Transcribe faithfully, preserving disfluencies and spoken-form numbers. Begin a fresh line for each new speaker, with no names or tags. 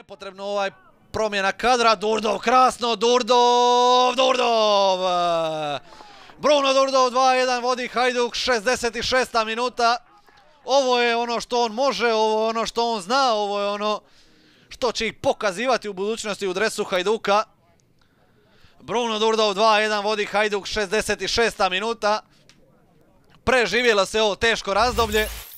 Nepotrebno ovaj promjena kadra, Durdov, krasno, Durdov, Durdov! Bruno Durdov dva jedan vodi Hajduk, šezdeset šesta minuta. Ovo je ono što on može, ovo je ono što on zna, ovo je ono što će ih pokazivati u budućnosti u dresu Hajduka. Bruno Durdov dva jedan vodi Hajduk, šezdeset šesta minuta. Preživjelo se ovo teško razdoblje.